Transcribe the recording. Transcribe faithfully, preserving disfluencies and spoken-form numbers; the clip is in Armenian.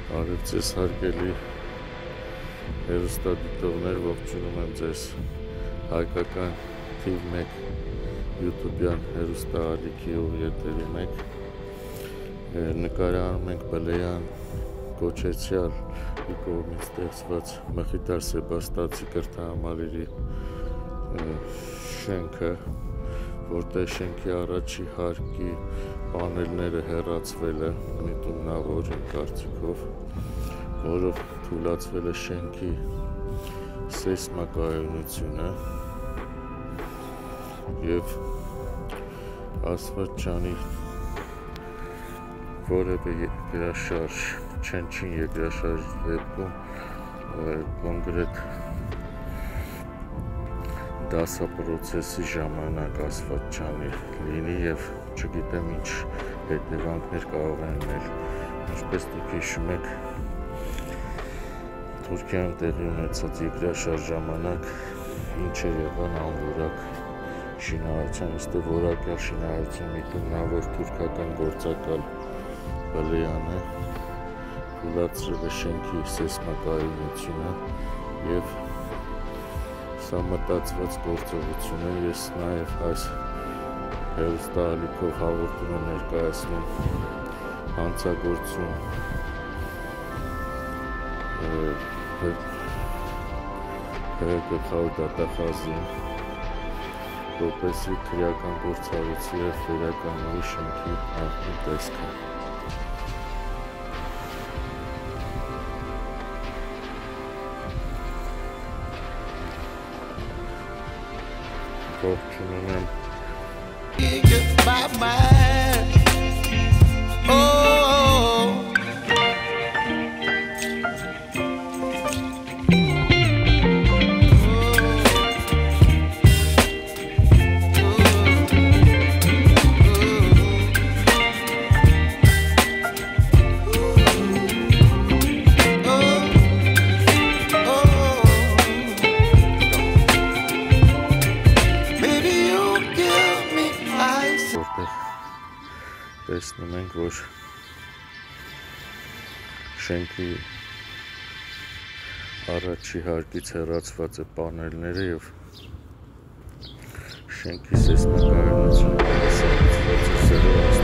Արև ձեզ հարգելի հեռուստադիտողներ, ողջունում եմ ձեզ հայկական թիվ մեկ յութուբյան հեռուստաալիքի եթերում եք։ Նկարահանում ենք Բլեյան կոչեցյալ մի կողմից ստեղծված Մխիթար Սեբաստացի կրթահամալիրի շենքը, որտեղ շենքի առաջի հարկի պանելները հեռացվել է միտումնավոր իմ կարծիքով, որով թույլատրվել է շենքի սեյսմակայունությունը և Աստվածչանի որևէ երկրաշարժ, չնչին երկրաշարժի դեպքում կոնկրետ դասապրոցեսի ժամանակ Աստվածչանի լինի և չգիտեմ ինչ հետևանքներ կարող են լինել։ Ինչպես դուք հիշում եք, Թուրքիայում տեղի ունեցած երկրաշարժ ժամանակ ինչեր եղան անորակ շինարարության, ըստ որակյալ շինարարության միտումնավոր թուրքական գործակալ Բլեյանը թույլատրել է շենքի սեյսմակայունությունը և սա մտածված գործողություն է։ Ես նաև այս հեռուստաալիքով հաղորդում եմ ներկայացնում հանցագործություն ՀՀ գլխավոր դատախազին, որպեսզի քրեական գործառույթի և վերականգնի շենքի նախկին տեսքը։ Ողջունում եմ տեսնում ենք, որ շենքի առաջի հարկից հեռացված է պանելները և շենքի սեյսմակայունությունը հաստատված է սերով